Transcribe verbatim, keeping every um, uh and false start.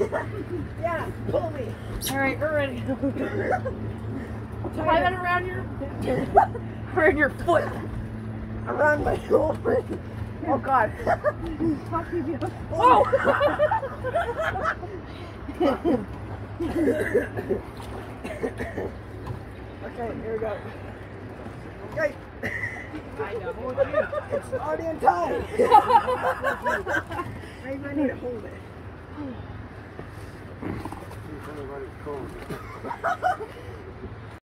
Yeah, pull me. All right, we're ready. Tie that around your, around your foot. Around my shoulder. Oh God. Fuck you. Oh. Okay, here we go. Okay. I know. It's already untied. Maybe I need to hold it.